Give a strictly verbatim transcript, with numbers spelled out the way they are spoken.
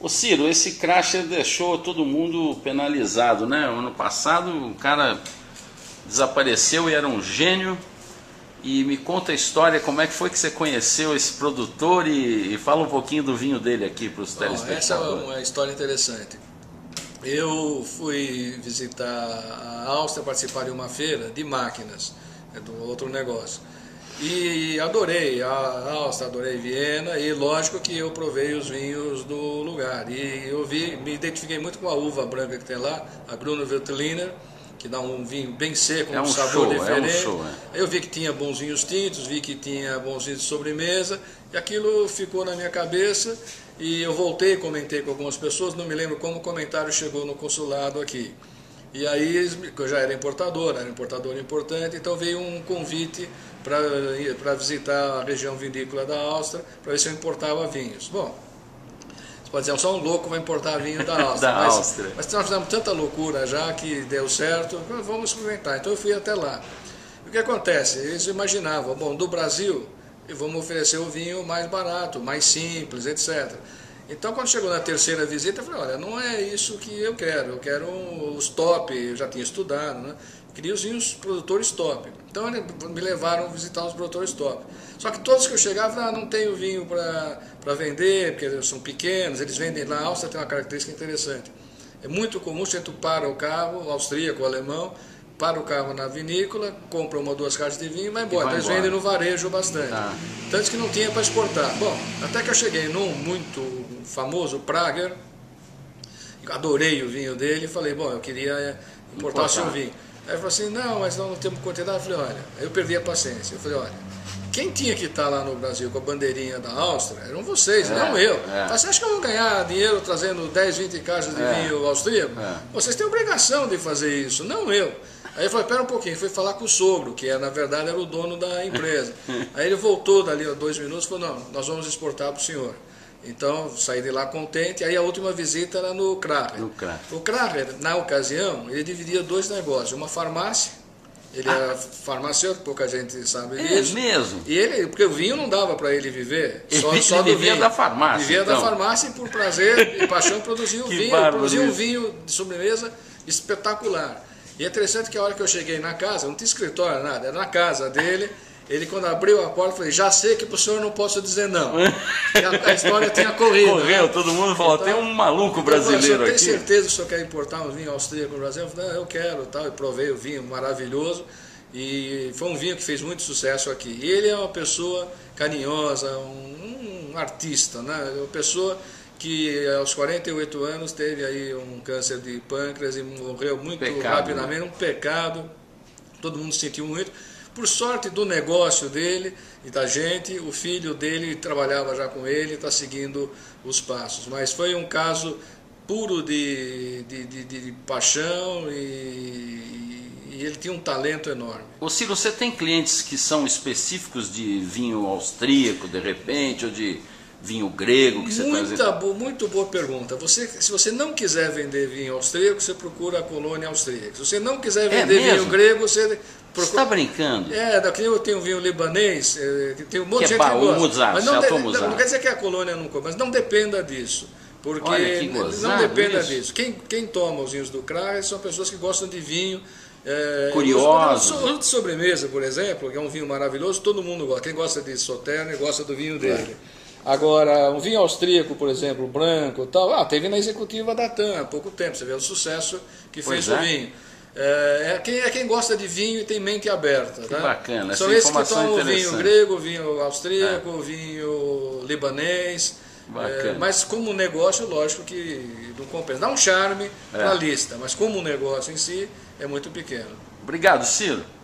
Ô Ciro, esse crash deixou todo mundo penalizado, né? Ano passado o cara desapareceu e era um gênio. E me conta a história, como é que foi que você conheceu esse produtor e, e fala um pouquinho do vinho dele aqui para os telespectadores. Essa é uma história interessante. Eu fui visitar a Áustria, participar de uma feira de máquinas, é do outro negócio. E adorei a Áustria, adorei Viena e lógico que eu provei os vinhos do lugar. E eu vi, me identifiquei muito com a uva branca que tem lá, a Gruner Veltliner, que dá um vinho bem seco, é um, um sabor show, diferente. É um show, é. Eu vi que tinha bons vinhos tintos, vi que tinha bons vinhos de sobremesa, e aquilo ficou na minha cabeça, e eu voltei, comentei com algumas pessoas, não me lembro como o comentário chegou no consulado aqui. E aí, eu já era importador, era importador importante, então veio um convite para visitar a região vinícola da Áustria, para ver se eu importava vinhos. Bom, você pode dizer, só um louco vai importar vinho da Áustria, da mas, Áustria. mas nós fizemos tanta loucura já que deu certo, vamos experimentar. Então eu fui até lá. O que acontece? Eles imaginavam, bom, do Brasil, vamos oferecer o vinho mais barato, mais simples, etcétera. Então, quando chegou na terceira visita, eu falei, olha, não é isso que eu quero, eu quero os top, eu já tinha estudado, né? Eu queria os vinhos produtores top. Então, me levaram a visitar os produtores top. Só que todos que eu chegava, ah, não tenho vinho para vender, porque eles são pequenos, eles vendem na Áustria, tem uma característica interessante. É muito comum, você para o carro, o austríaco, o alemão, para o carro na vinícola, compra uma ou duas caixas de vinho e vai embora. E vai Eles embora. vendem no varejo bastante. Tá. Tanto que não tinha para exportar. Bom, até que eu cheguei num muito famoso Prager, adorei o vinho dele e falei, bom, eu queria importar o seu vinho. Aí ele falou assim, não, mas nós não temos quantidade. Eu falei, olha, eu perdi a paciência. Eu falei, olha, quem tinha que estar lá no Brasil com a bandeirinha da Áustria eram vocês, é, não eu. É. Você acha que eu vou ganhar dinheiro trazendo dez, vinte caixas de é. vinho austríaco? É. Vocês têm obrigação de fazer isso, não eu. Aí eu falei, pera um pouquinho, fui falar com o sogro, que é, na verdade era o dono da empresa. Aí ele voltou dali a dois minutos e falou, não, nós vamos exportar para o senhor. Então, saí de lá contente. Aí a última visita era no Kracher. No Kracher. O Kracher, na ocasião, ele dividia dois negócios. Uma farmácia, ele ah. era farmacêutico, pouca gente sabe é disso. É mesmo? E ele, porque o vinho não dava para ele viver. Ele, só, só ele do vivia vinho. da farmácia. Vivia então. da farmácia e por prazer e paixão produzia o vinho. Produzia um vinho de sobremesa espetacular. E é interessante que a hora que eu cheguei na casa, não tinha escritório, nada, era na casa dele. Ele, quando abriu a porta, falei, já sei que para o senhor não posso dizer não. A, a história tinha corrido. Correu, né? todo mundo falou, então, tem um maluco brasileiro aqui. Tem certeza que o senhor quer importar um vinho austríaco no Brasil? Eu falei, eu quero, tal. Eu provei o vinho maravilhoso. E foi um vinho que fez muito sucesso aqui. E ele é uma pessoa carinhosa, um, um artista, né? Uma pessoa que aos quarenta e oito anos teve aí um câncer de pâncreas e morreu muito pecado, rapidamente, né? Um pecado. Todo mundo sentiu muito. Por sorte do negócio dele e da gente, o filho dele trabalhava já com ele, está seguindo os passos. Mas foi um caso puro de, de, de, de paixão e, e ele tinha um talento enorme. Ô Ciro, você tem clientes que são específicos de vinho austríaco, de repente, ou de vinho grego? Que você Muita tá boa, muito boa pergunta. Você, se você não quiser vender vinho austríaco, você procura a colônia austríaca. Se você não quiser vender é vinho grego, você... Você está brincando? É, daqui eu tenho um vinho libanês, tem um monte que de gente é que gosta. Muzar, mas não, de, Muzar. não quer dizer que a colônia não come, mas não dependa disso. Porque Olha, que gozado, não dependa isso. disso. Quem, quem toma os vinhos do Kracher são pessoas que gostam de vinho. É, Curiosos. O de sobremesa, por exemplo, que é um vinho maravilhoso, todo mundo gosta. Quem gosta de Sauternes gosta do vinho dele. É. Agora, um vinho austríaco, por exemplo, branco, tal, ah, teve na executiva da TAM há pouco tempo, você vê o sucesso que pois fez é. o vinho. É, é, quem, é quem gosta de vinho e tem mente aberta. Que tá? bacana, são essa esses que informação tomam vinho grego, vinho austríaco, é. vinho libanês. É, mas como negócio, lógico que não compensa. Dá um charme é. na lista, mas como negócio em si é muito pequeno. Obrigado, Ciro.